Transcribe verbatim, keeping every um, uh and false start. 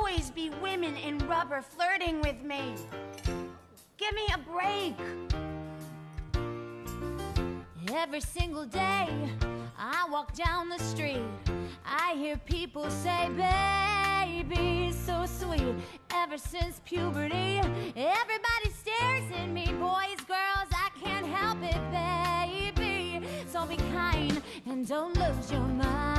always be women in rubber flirting with me. Give me a break. Every single day I walk down the street, I hear people say, baby, so sweet. Ever since puberty, everybody stares at me. Boys, girls, I can't help it, baby. So be kind and don't lose your mind.